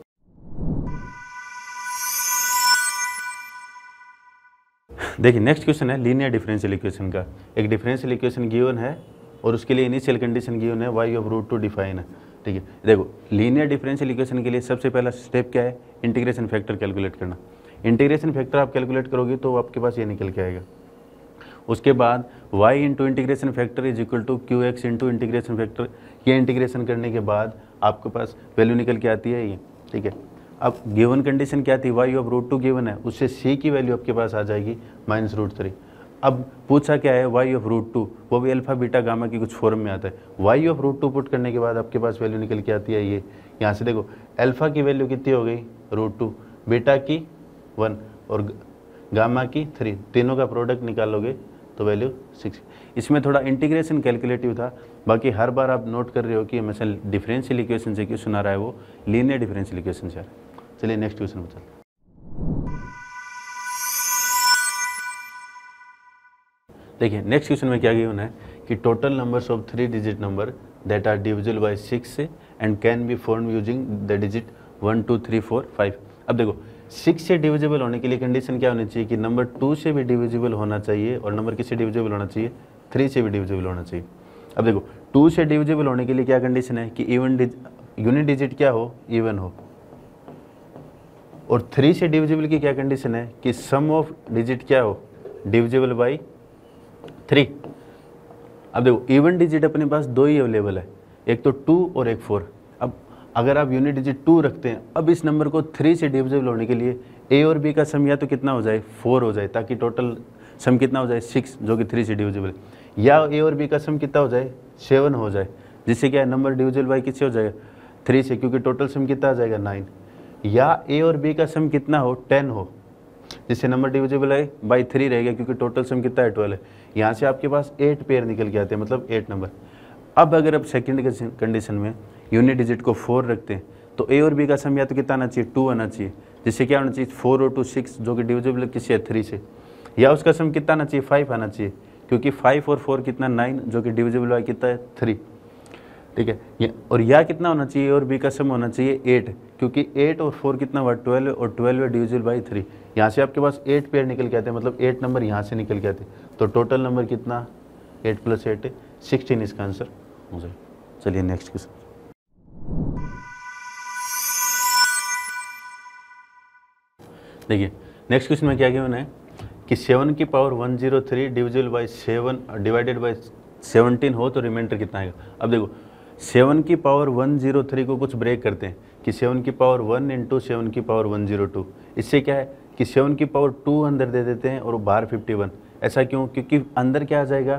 देखिए, नेक्स्ट क्वेश्चन है लीनियर डिफरेंशियल इक्वेशन का। एक डिफरेंशियल इक्वेशन गिवन है और उसके लिए इनिशियल कंडीशन गिवन है y/√2 डिफाइन है, ठीक है। देखो लीनियर डिफरेंशियल इक्वेशन के लिए सबसे पहला स्टेप क्या है, इंटीग्रेशन फैक्टर कैलकुलेट करना। इंटीग्रेशन फैक्टर आप कैलकुलेट करोगे तो आपके पास ये निकल के आएगा। उसके बाद y into integration factor is equal to qx into integration factor. ये इंटीग्रेशन करने के बाद आपके पास वैल्यू निकल के आती है ये, ठीक है। अब गिवन कंडीशन क्या थी, y/√2 गिवन है, उससे c की वैल्यू आपके पास आ जाएगी -√3। अब पूछा क्या है y/√2, वो भी अल्फा बीटा गामा की कुछ फॉर्म में आता है। y/√2 पुट करने के बाद आपके पास वैल्यू निकल के आती है ये, यहाँ से देखो अल्फा की वैल्यू कितनी हो गई √2, बीटा की 1 और गामा की 3, तीनों का प्रोडक्ट निकालोगे तो वैल्यू 6। इसमें थोड़ा इंटीग्रेशन कैलकुलेटिव था, बाकी हर बार आप नोट कर रहे हो कि हमेशा डिफरेंशियल इक्वेशन से क्वेश्चन आ रहा है, वो लीनियर डिफरेंशियल इक्वेशन से आ रहा है। चलिए नेक्स्ट क्वेश्चन पर चलते हैं। देखिए नेक्स्ट क्वेश्चन में क्या गिवन है कि total numbers of 3 digit number that are divisible by 6 and can be form using the digit 1 2 3 4 5। अब देखो 6 से डिविजिबल होने के लिए कंडीशन क्या होनी चाहिए कि नंबर 2 से भी डिविजिबल होना चाहिए, और नंबर किससे डिविजिबल होना चाहिए 3 से भी डिविजिबल होना चाहिए। अब देखो 2 से डिविजिबल होने के लिए क्या कंडीशन है कि यूनिट डिजिट क्या हो, इवन हो, और 3 से डिविजिबल की क्या कंडीशन है कि सम ऑफ डिजिट क्या हो, डिविजिबल बाई 3। अब देखो इवन डिजिट अपने पास 2 ही अवेलेबल है, एक तो 2 और एक 4। अब अगर आप यूनिट डिजिट 2 रखते हैं, अब इस नंबर को 3 से डिविजिबल होने के लिए ए और बी का सम या तो कितना हो जाए 4 हो जाए, ताकि टोटल सम कितना हो जाए 6 जो कि 3 से डिविजिबल, या ए और बी का सम कितना हो जाए 7 हो जाए, जिससे क्या है नंबर डिविजिबल बाई किससे हो जाएगा 3 से, क्योंकि टोटल सम कितना आ जाएगा 9, या ए और बी का सम कितना हो 10 हो, जिससे नंबर डिविजिबल है बाई 3 रहेगा, क्योंकि टोटल सम कितना है 12 है। यहाँ से आपके पास 8 पेयर निकल के आते हैं, मतलब 8 नंबर। अब अगर आप सेकंड कंडीशन में यूनिट डिजिट को 4 रखते हैं तो ए और बी का सम या तो कितना आना चाहिए 2 आना चाहिए, जिससे क्या होना चाहिए 4 और 2 6 जो कि डिविजिबल किससे 3 से, या उसका सम कितना आना चाहिए 5 आना चाहिए, क्योंकि 5 और 4 कितना 9 जो कि डिविजिबल बाई कितना है 3, ठीक है। और या कितना होना चाहिए और बी का सम होना चाहिए 8, क्योंकि 8 और 4 कितना हुआ 12 और 12 है डिविजिबल बाई 3। यहाँ से आपके पास 8 पेयर निकल के आते हैं, मतलब 8 नंबर यहाँ से निकल के आते हैं, तो टोटल नंबर कितना 8 + 8 16 इसका आंसर हो जाए। चलिए नेक्स्ट क्वेश्चन। देखिए नेक्स्ट क्वेश्चन में क्या गिवन है कि 7 की power 103 divisible by 7 divided by 17 हो तो रिमाइंडर कितना आएगा। अब देखो 7 की पावर 103 को कुछ ब्रेक करते हैं कि 7 की पावर 1 इंटू 7 की पावर 102, इससे क्या है कि 7 की पावर 2 अंदर दे देते हैं और बाहर 51। ऐसा क्यों, क्योंकि अंदर क्या आ जाएगा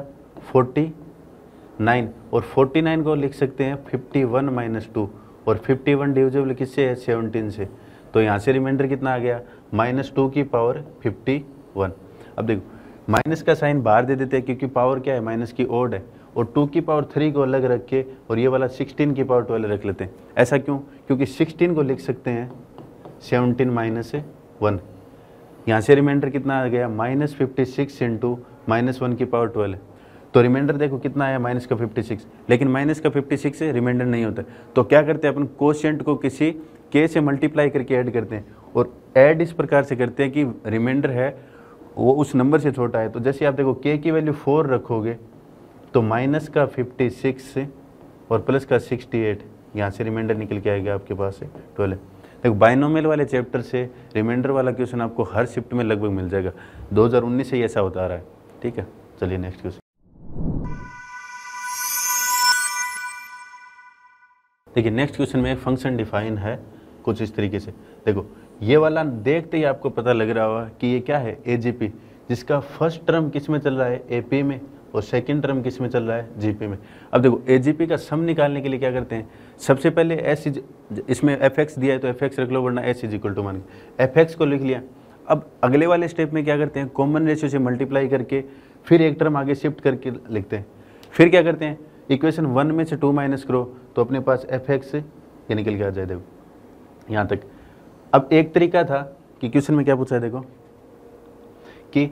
49, और 49 को लिख सकते हैं 51 - 2, और 51 डिविजिबल किससे है 17 से, तो यहाँ से रिमाइंडर कितना आ गया -2 की पावर 51। अब देखो माइनस का साइन बाहर दे देते हैं, क्योंकि पावर क्या है माइनस की ओड है, और 2 की पावर 3 को अलग रख के और ये वाला 16 की पावर 12 रख लेते हैं। ऐसा क्यों, क्योंकि 16 को लिख सकते हैं 17 - 1। यहाँ से रिमाइंडर कितना आ गया -56 इंटू -1 की पावर 12, तो रिमाइंडर देखो कितना आया माइनस का 56, लेकिन माइनस का 56 से रिमाइंडर नहीं होता, तो क्या करते हैं अपन कोशिएंट को किसी k से मल्टीप्लाई करके ऐड करते हैं, और ऐड इस प्रकार से करते हैं कि रिमाइंडर है वो उस नंबर से छोटा है। तो जैसे आप देखो k की वैल्यू 4 रखोगे तो माइनस का 56 और प्लस का 68, यहाँ से रिमाइंडर निकल के आएगा आपके पास से 12। देखो बाइनोमियल वाले चैप्टर से रिमाइंडर वाला क्वेश्चन आपको हर शिफ्ट में लगभग मिल जाएगा, 2019 से ही ऐसा होता आ रहा है। ठीक है, चलिए नेक्स्ट क्वेश्चन। देखिए नेक्स्ट क्वेश्चन में एक फंक्शन डिफाइन है कुछ इस तरीके से। देखो ये वाला देखते ही आपको पता लग रहा होगा कि ये क्या है, एजीपी, जिसका फर्स्ट टर्म किस में चल रहा है, एपी में, और सेकंड टर्म किस में चल रहा है, जीपी में। अब देखो एजीपी का सम निकालने के लिए क्या करते हैं, सबसे पहले एस इसमें एफ एक्स दिया है तो एफ एक्स रख लो, वरना एस इज इक्वल टू मान के एफ एक्स को लिख लिया। अब अगले वाले स्टेप में क्या करते हैं, कॉमन रेशियो से मल्टीप्लाई करके फिर एक टर्म आगे शिफ्ट करके लिखते हैं। फिर क्या करते हैं, इक्वेशन 1 में से 2 माइनस करो तो अपने पास एफ एक्स ये निकल के आ जाए। देखो यहाँ तक। अब एक तरीका था कि क्वेश्चन में क्या पूछा है, देखो कि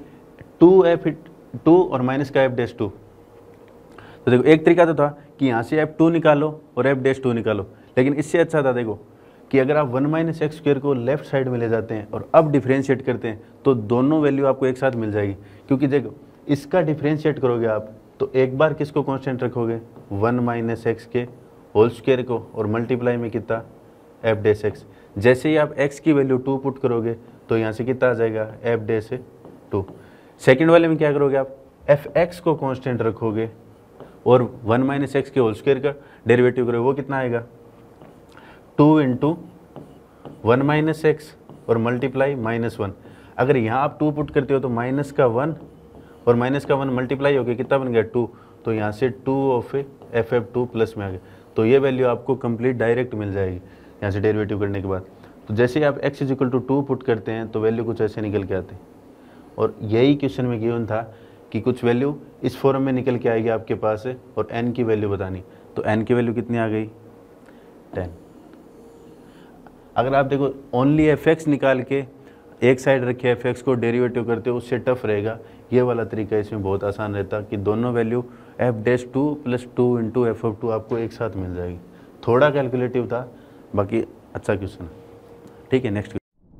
2 और माइनस का एफ डैश 2। तो देखो एक तरीका तो था कि यहाँ से f2 निकालो और f डैश 2 निकालो, लेकिन इससे अच्छा था देखो कि अगर आप 1 माइनस एक्स स्क्वायर को लेफ्ट साइड में ले जाते हैं और अब डिफ्रेंशिएट करते हैं तो दोनों वैल्यू आपको एक साथ मिल जाएगी। क्योंकि देखो इसका डिफ्रेंशिएट करोगे आप तो एक बार किसको कांस्टेंट रखोगे, 1 माइनस एक्स के होल स्क्वायर को, और मल्टीप्लाई में कितना, एफ डैश एक्स। जैसे ही आप x की वैल्यू 2 पुट करोगे तो यहाँ से कितना आ जाएगा, एफ डैश 2। सेकेंड वाले में क्या करोगे, आप एफ एक्स को कांस्टेंट रखोगे और 1 माइनस एक्स के होल स्क्वायर का डेरिवेटिव करोगे, वो कितना आएगा, 2 इंटू 1 माइनस एक्स और मल्टीप्लाई -1। अगर यहाँ आप 2 पुट करते हो तो माइनस का 1 और माइनस का 1 मल्टीप्लाई हो गया, कितना बन गया, 2। तो यहाँ से 2 ऑफ एफ एफ 2 प्लस में आ गया। तो ये वैल्यू आपको कंप्लीट डायरेक्ट मिल जाएगी यहाँ से डेरिवेटिव करने के बाद। तो जैसे ही आप x is equal to 2 put करते हैं तो वैल्यू कुछ ऐसे निकल के आते हैं। और यही क्वेश्चन में गिवन था कि कुछ वैल्यू इस फॉर्म में निकल के आएगी आपके पास है, और n की वैल्यू बतानी। तो n की वैल्यू कितनी आ गई, 10। अगर आप देखो ओनली एफ एक्स निकाल के एक साइड रखे एफ एक्स को डेरिवेटिव करते हो उससे टफ रहेगा। ये वाला तरीका इसमें बहुत आसान रहता कि दोनों value F dash 2 plus 2 into F of 2 आपको एक साथ मिल जाएगी। थोड़ा कैलकुलेटिव था, बाकी अच्छा क्वेश्चन है। ठीक है, नेक्स्ट।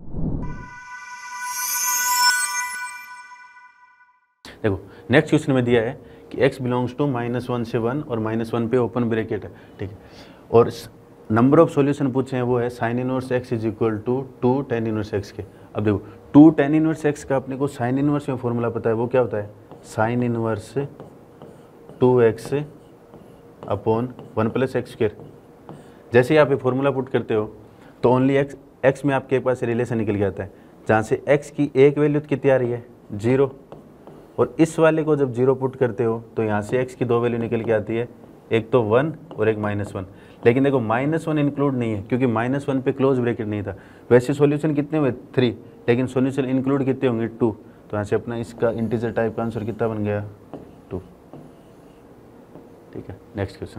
देखो नेक्स्ट क्वेश्चन में दिया है कि x बिलोंग्स टू -1 से 1 और -1 पे ओपन ब्रैकेट है। ठीक है, और नंबर ऑफ सॉल्यूशन पूछे हैं वो है sin inverse x is equal to 2 tan inverse x के। अब देखो 2 tan इनवर्स x का अपने को sin इनवर्स में फॉर्मूला पता है, वो क्या होता है, sin inverse 2x upon 1 plus x square. जैसे ही आप ये फॉर्मूला पुट करते हो तो ओनली x में आपके पास रिलेशन निकल के आता है, जहाँ से x की एक वैल्यू कितनी आ रही है, 0, और इस वाले को जब 0 पुट करते हो तो यहाँ से x की 2 वैल्यू निकल के आती है, एक तो 1 और एक -1। लेकिन देखो -1 इंक्लूड नहीं है क्योंकि -1 पे क्लोज ब्रैकेट नहीं था। वैसे सॉल्यूशन कितने हुए, 3, लेकिन सॉल्यूशन इंक्लूड कितने होंगे, 2। तो यहाँ से अपना इसका इंटीजर टाइप का आंसर कितना बन गया, 2। ठीक है, नेक्स्ट क्वेश्चन।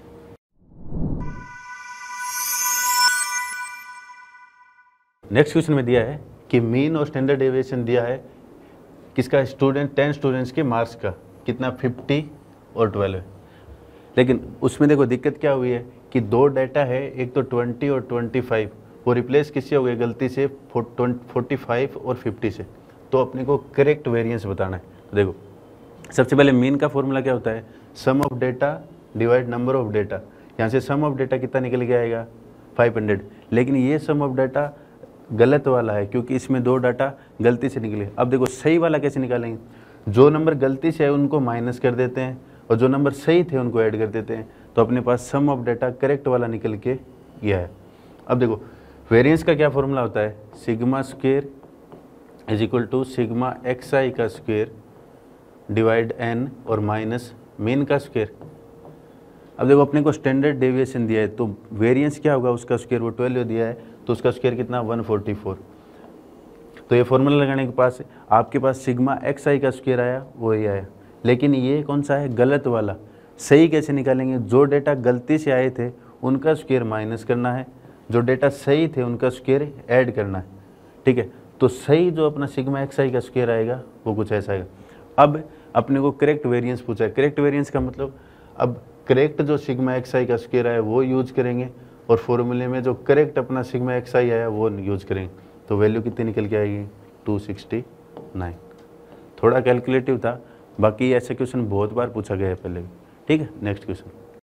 नेक्स्ट क्वेश्चन में दिया है कि मीन और स्टैंडर्ड डेविएशन दिया है किसका, 10 स्टूडेंट्स के मार्क्स का, कितना, 50 और 12 है। लेकिन उसमें देखो दिक्कत क्या हुई है कि 2 डाटा है, एक तो 20 और 25, वो रिप्लेस किससे हो गए, गलती से 45 और 50 से। तो अपने को करेक्ट वेरिएंस बताना है। तो देखो सबसे पहले मीन का फॉर्मूला क्या होता है, sum of data divide number of data. यहाँ से सम ऑफ डेटा कितना निकल के आएगा, 500। लेकिन ये सम ऑफ डाटा गलत वाला है क्योंकि इसमें 2 डाटा गलती से निकले। अब देखो सही वाला कैसे निकालेंगे, जो नंबर गलती से है उनको माइनस कर देते हैं और जो नंबर सही थे उनको ऐड कर देते हैं। तो अपने पास सम ऑफ डाटा करेक्ट वाला निकल के गया है। अब देखो वेरिएंस का क्या फॉर्मूला होता है, sigma square is equal to sigma xi का स्क्वायर डिवाइड n और माइनस मीन का स्क्वायर। अब देखो अपने को स्टैंडर्ड डेविएशन दिया है तो वेरिएंस क्या होगा, उसका स्क्वायर, वो 12 दिया है तो उसका स्क्वायर कितना, 144। तो ये फॉर्मूला लगाने के पास आपके पास सिग्मा xi का स्क्वायर आया, वो ये आया। लेकिन ये कौन सा है, गलत वाला। सही कैसे निकालेंगे, जो डेटा गलती से आए थे उनका स्क्वायर माइनस करना है, जो डेटा सही थे उनका स्क्वायर ऐड करना है। ठीक है, तो सही जो अपना सिग्मा xi का स्क्वायर आएगा वो कुछ ऐसा आएगा। अब अपने को करेक्ट वेरिएंस पूछा है। करेक्ट वेरिएंस का मतलब अब करेक्ट जो सिग्मा xi का स्क्वायर है वो यूज करेंगे और फॉर्मूले में जो करेक्ट अपना सिग्मा एक्स आई आया वो यूज करेंगे। तो वैल्यू कितनी निकल के आएगी 269। थोड़ा कैलकुलेटिव था, बाकी ऐसे क्वेश्चन बहुत बार पूछा गया है पहले भी। ठीक है, नेक्स्ट क्वेश्चन।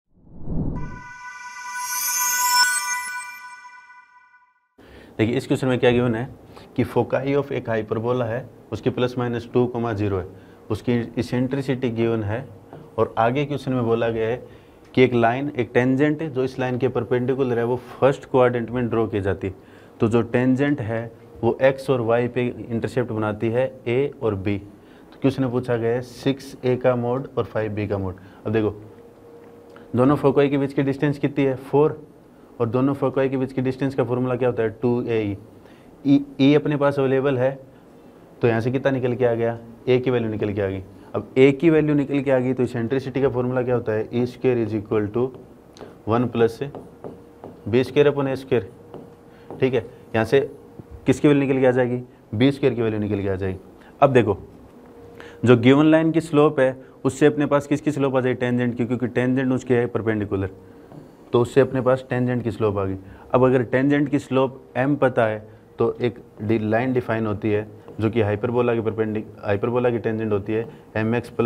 देखिए इस क्वेश्चन में क्या गिवन है कि फोकाई ऑफ एक हाइपरबोला है, उसकी ±2,0 है, उसकी इसेंट्रिसिटी गिवन है, और आगे क्वेश्चन में बोला गया है कि एक लाइन, एक टेंजेंट है जो इस लाइन के परपेंडिकुलर है, वो फर्स्ट क्वाड्रेंट में ड्रॉ की जाती है। तो जो टेंजेंट है वो एक्स और वाई पे इंटरसेप्ट बनाती है ए और बी। तो क्वेश्चन में पूछा गया है 6a का मोड और 5b का मोड। अब देखो दोनों फोकाई के बीच की डिस्टेंस कितनी है 4, और दोनों फोकाई के बीच की डिस्टेंस का फॉर्मूला क्या होता है 2ae। ई अपने पास अवेलेबल है, तो यहाँ से कितना निकल के आ गया, ए की वैल्यू निकल के आ गई। अब ए की वैल्यू निकल के आ गई तो इसेंट्रिसिटी का फॉर्मूला क्या होता है E² = 1 + b² अपन a²। ठीक है, यहाँ से किसकी वैल्यू निकल के आ जाएगी, b² की वैल्यू निकल के आ जाएगी। अब देखो जो गिवन लाइन की स्लोप है उससे अपने पास किसकी स्लोप आ जाएगी, टेंजेंट की, क्योंकि टेंजेंट उसके है परपेंडिकुलर, तो उससे अपने पास टेंजेंट की स्लोप आ गई। अब अगर टेंजेंट की स्लोप m पता है तो एक लाइन डिफाइन होती है जो कि हाइपरबोला की टेंजेंट होती है mx ±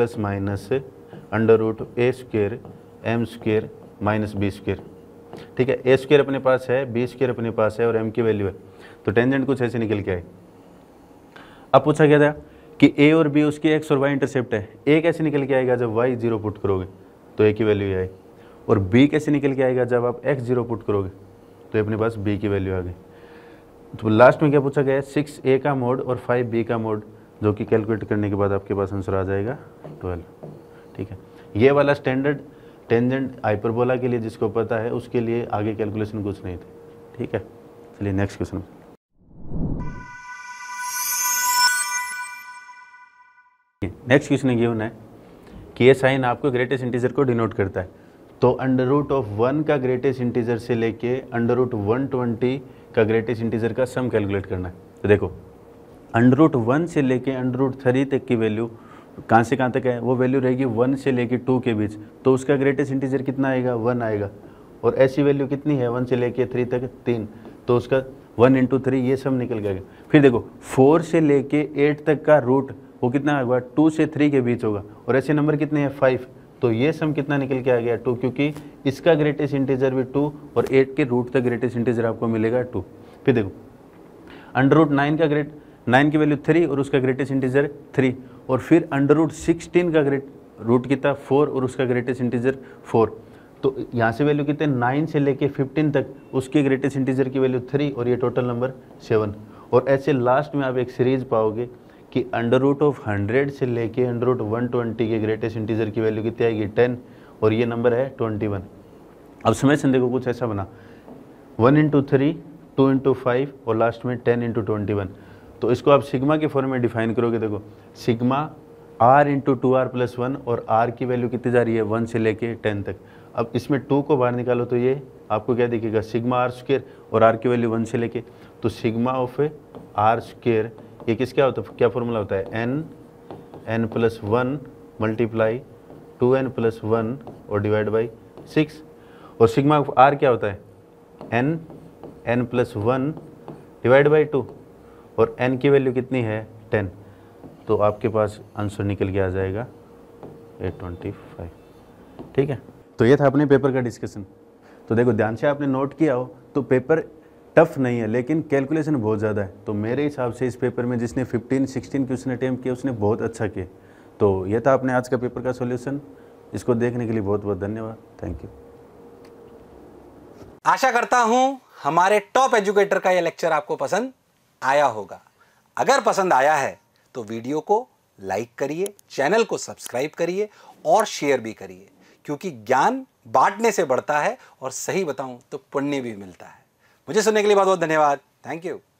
√a² m² - b²। ठीक है, a² अपने पास है, b² अपने पास है और m की वैल्यू है, तो टेंजेंट कुछ ऐसे निकल के आए। अब पूछा गया था कि a और b उसके x और y इंटरसेप्ट है, a कैसे निकल के आएगा जब y 0 पुट करोगे तो a की वैल्यू आएगी, और b कैसे निकल के आएगा जब आप x 0 पुट करोगे तो अपने पास b की वैल्यू आ गई। तो लास्ट में क्या पूछा गया है 6a का मोड और 5b का मोड, जो कि कैलकुलेट करने के बाद आपके पास आंसर आ जाएगा 12। ठीक है, ये वाला स्टैंडर्ड टेंजेंट हाइपरबोला के लिए जिसको पता है उसके लिए आगे कैलकुलेशन कुछ नहीं थे। ठीक है, चलिए next question. Next question given है कि ये साइन आपको ग्रेटेस्ट इंटीजर को डिनोट करता है, तो √1 का ग्रेटेस्ट इंटीजर से लेके √120 का ग्रेटेस्ट इंटीजर का सम कैलकुलेट करना है। तो देखो √1 से लेके √3 तक की वैल्यू कहाँ से कहाँ तक है, वो वैल्यू रहेगी 1 से लेके 2 के बीच, तो उसका ग्रेटेस्ट इंटीजर कितना आएगा 1 आएगा, और ऐसी वैल्यू कितनी है 1 से लेके 3 तक 3, तो उसका 1 × 3 ये सब निकल गया। फिर देखो 4 से लेके 8 तक का रूट वो कितना होगा 2 से 3 के बीच होगा, और ऐसे नंबर कितने हैं 5, तो ये सम कितना निकल के आ गया 2, क्योंकि इसका ग्रेटेस्ट इंटीजर भी 2 और 8 के रूट तक ग्रेटेस्ट इंटीजर आपको मिलेगा 2। फिर देखो √9 का 9 की वैल्यू 3 और उसका ग्रेटेस्ट इंटीजर 3, और फिर √16 का रूट कितना 4 और उसका ग्रेटेस्ट इंटीजर 4, तो यहाँ से वैल्यू कितने 9 से लेके 15 तक उसके ग्रेटेस्ट इंटीजर की वैल्यू 3 और ये टोटल नंबर 7। और ऐसे लास्ट में आप एक सीरीज पाओगे कि √100 से लेके √120 के ग्रेटेस्ट इंटीजर की वैल्यू कितनी आएगी 10, और ये नंबर है 21। अब समेशन देखो कुछ ऐसा बना 1 × 3, 2 × 5 और लास्ट में 10 × 21, तो इसको आप सिग्मा के फॉर्म में डिफाइन करोगे। देखो सिग्मा r × 2r + 1, और r की वैल्यू कितनी जा रही है 1 से लेके 10 तक। अब इसमें 2 को बाहर निकालो तो ये आपको क्या दिखेगा सिग्मा r² और r की वैल्यू 1 से लेके, तो सिग्मा ऑफ r², ये किसका होता है, क्या फॉर्मूला होता है n + 1 × 2n + 1 और डिवाइड बाई 6, और सिग्मा ऑफ r क्या होता है n + 1 डिवाइड बाई 2, और n की वैल्यू कितनी है 10, तो आपके पास आंसर निकल के आ जाएगा 825। ठीक है, तो ये था अपने पेपर का डिस्कशन। तो देखो ध्यान से आपने नोट किया हो तो पेपर टफ नहीं है, लेकिन कैलकुलेशन बहुत ज़्यादा है, तो मेरे हिसाब से इस पेपर में जिसने 15-16 क्वेश्चन अटैम्प्ट किए उसने बहुत अच्छा किया। तो ये था अपने आज का पेपर का सॉल्यूशन। इसको देखने के लिए बहुत बहुत धन्यवाद, थैंक यू। आशा करता हूं हमारे टॉप एजुकेटर का यह लेक्चर आपको पसंद आया होगा। अगर पसंद आया है तो वीडियो को लाइक करिए, चैनल को सब्सक्राइब करिए और शेयर भी करिए, क्योंकि ज्ञान बांटने से बढ़ता है और सही बताऊं तो पुण्य भी मिलता है। मुझे सुनने के लिए बहुत बहुत धन्यवाद, थैंक यू।